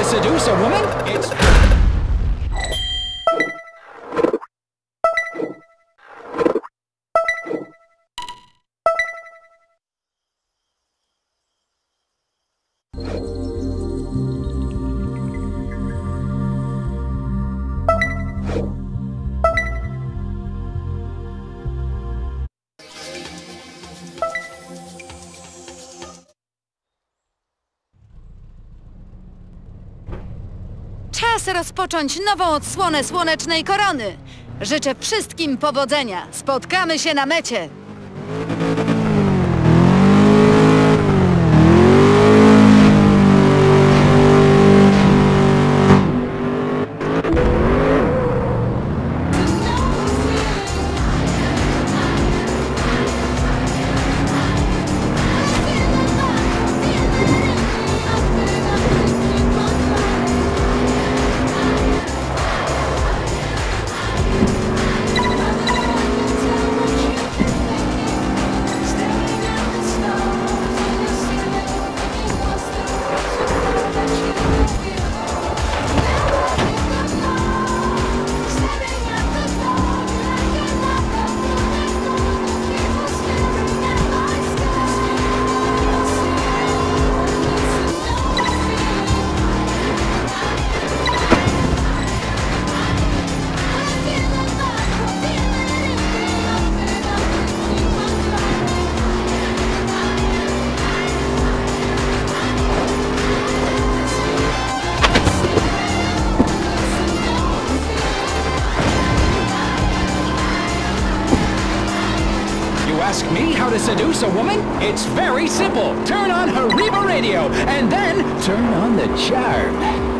seduce a woman? It's... Czas rozpocząć nową odsłonę Słonecznej Korony. Życzę wszystkim powodzenia. Spotkamy się na mecie. Ask me how to seduce a woman? It's very simple. Turn on Hariba Radio, and then turn on the charm.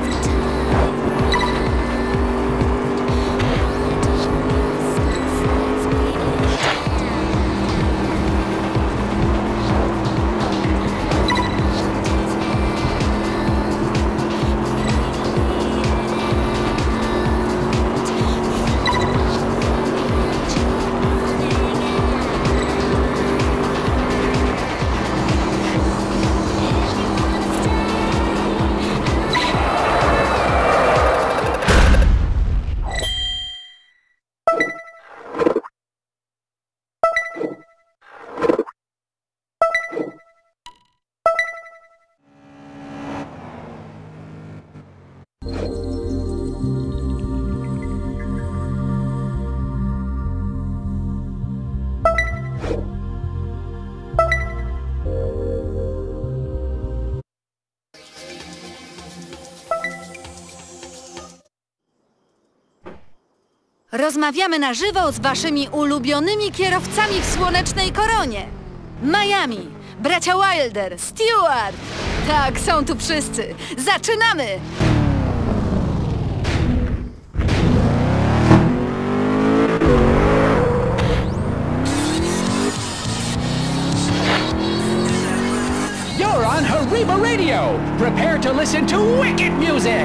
Rozmawiamy na żywo z waszymi ulubionymi kierowcami w Słonecznej Koronie. Miami, bracia Wilder, Stewart. Tak, są tu wszyscy. Zaczynamy! You're on Hariba Radio. Prepare to listen to wicked music.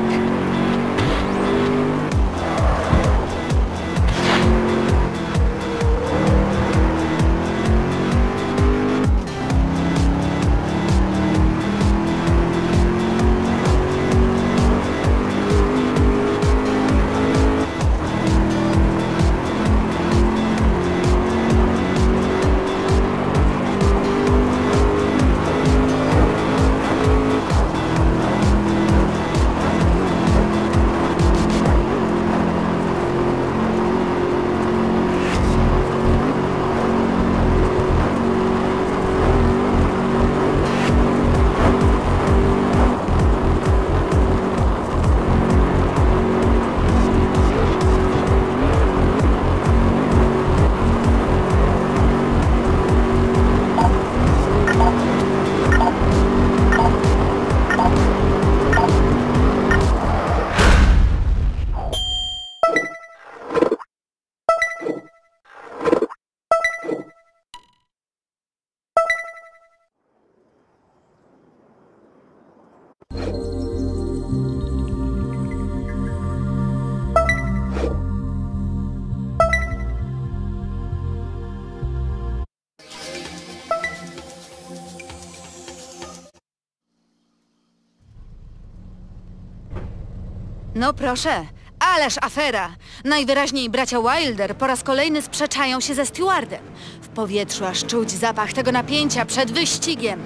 No proszę, ależ afera. Najwyraźniej bracia Wilder po raz kolejny sprzeczają się ze Stewardem. W powietrzu aż czuć zapach tego napięcia przed wyścigiem.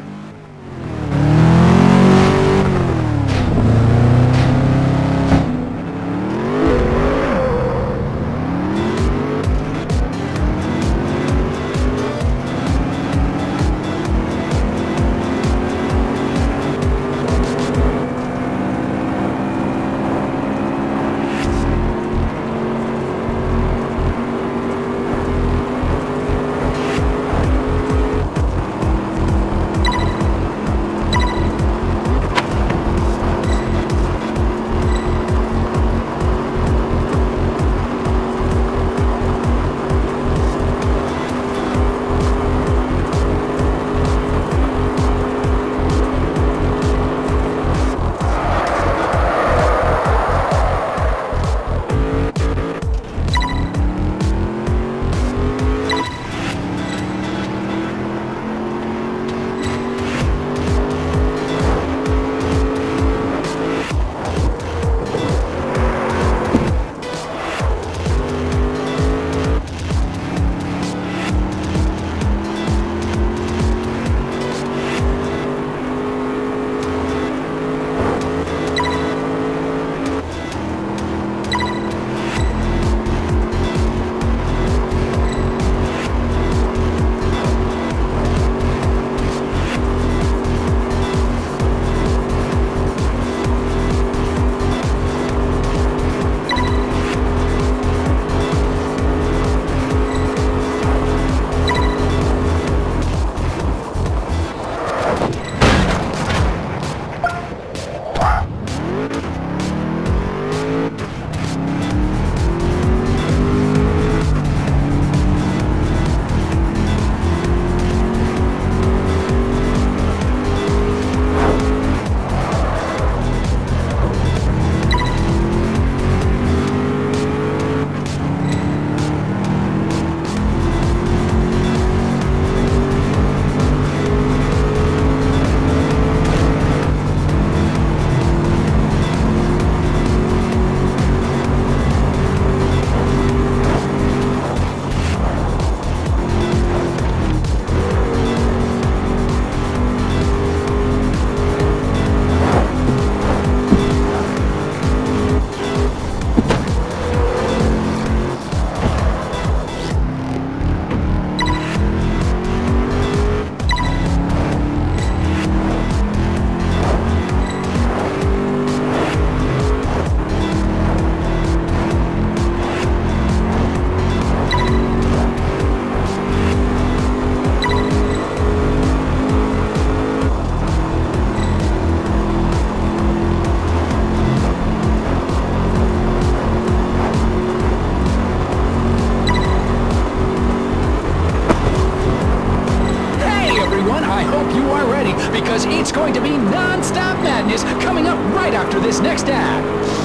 because it's going to be non-stop madness coming up right after this next ad.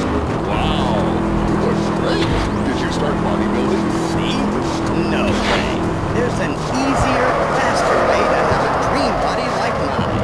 Wow, you look great. Did you start bodybuilding? Me? No way. There's an easier, faster way to have a dream body like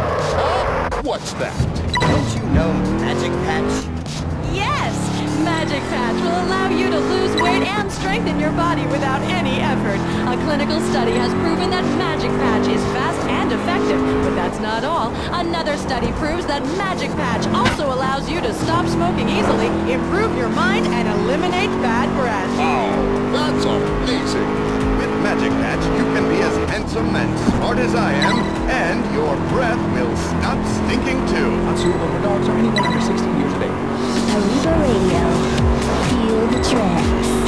mine. What's that? Don't you know Magic Patch? Yes! Magic Patch will allow you to lose weight and strengthen your body without any effort. A clinical study has proven that Magic Patch is fast and effective, but that's not all. Another study proves that Magic Patch also allows you to stop smoking easily, improve your mind, and eliminate bad breath. Oh, that's amazing. With Magic Patch, you can be as handsome and smart as I am, and your breath will stop stinking too. Not suitable for dogs or anyone under 16 years of age. Arriba Radio. Feel the trance.